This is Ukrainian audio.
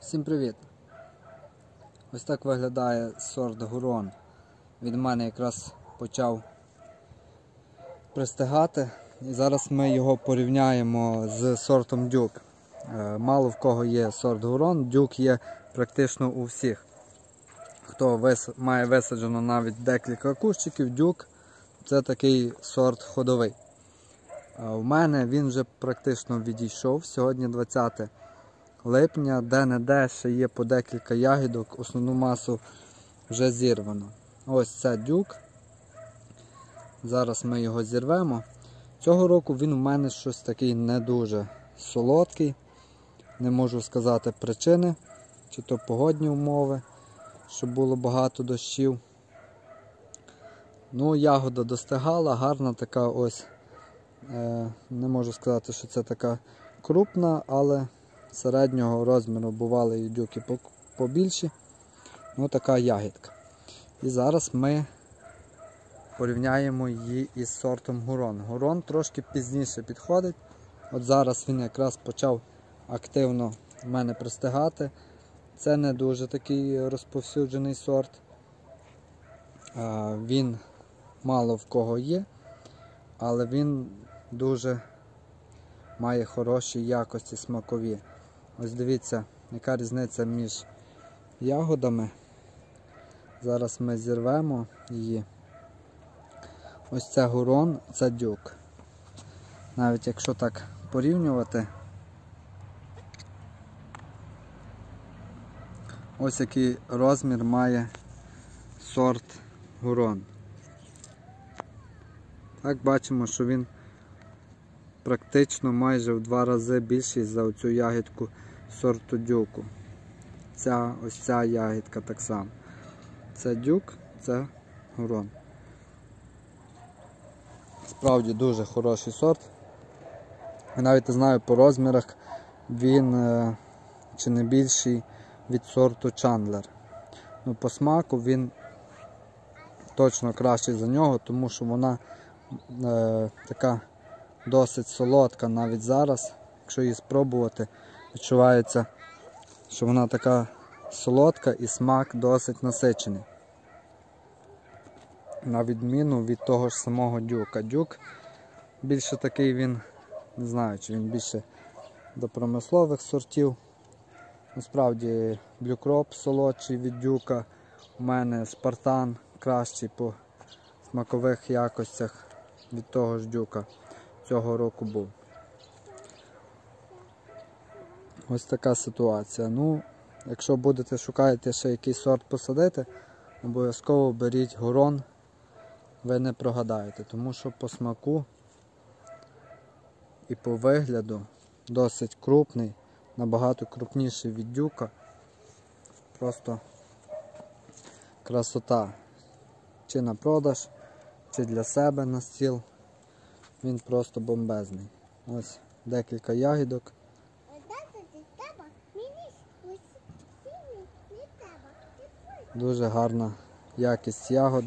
Всім привіт! Ось так виглядає сорт Гурон. Від мене якраз почав пристигати. І зараз ми його порівняємо з сортом Дюк. Мало в кого є сорт Гурон, Дюк є практично у всіх. Хто має висаджено навіть декілька кущиків, Дюк це такий сорт ходовий. У мене він вже практично відійшов. Сьогодні 20 липня, де-не-де ще є по декілька ягідок, основну масу вже зірвано. Ось це Дюк. Зараз ми його зірвемо. Цього року він у мене щось такий не дуже солодкий. Не можу сказати причини, чи то погодні умови, щоб було багато дощів. Ну, ягода достигала, гарна така ось. Не можу сказати, що це така крупна, але середнього розміру бували і дюки побільші. Ну, така ягідка. І зараз ми порівняємо її із сортом Гурон. Гурон трошки пізніше підходить. От зараз він якраз почав активно в мене пристигати. Це не дуже такий розповсюджений сорт. Він мало в кого є, але він дуже має хороші якості смакові. Ось дивіться, яка різниця між ягодами. Зараз ми зірвемо її. Ось це Гурон, це Дюк. Навіть якщо так порівнювати, ось який розмір має сорт Гурон. Так, бачимо, що він практично майже в 2 рази більший за оцю ягідку сорту Дюку. Ось ця ягідка так само. Це Дюк, це Гурон. Справді дуже хороший сорт. Я навіть не знаю по розмірах, він чи не більший від сорту Чандлер. Ну, по смаку він точно кращий за нього, тому що вона така досить солодка навіть зараз. Якщо її спробувати, відчувається, що вона така солодка і смак досить насичений. На відміну від того ж самого Дюка. Дюк більше такий він, не знаю, чи він більше до промислових сортів. Насправді Блюкроп солодший від Дюка. У мене Спартан кращий по смакових якостях від того ж Дюка цього року був. Ось така ситуація. Ну, якщо будете шукати ще якийсь сорт посадити, обов'язково беріть Гурон, ви не прогадаєте, тому що по смаку і по вигляду досить крупний, набагато крупніший від Дюка. Просто красота. Чи на продаж, чи для себе на стіл. Він просто бомбезний. Ось декілька ягідок. Дуже гарна якість ягод.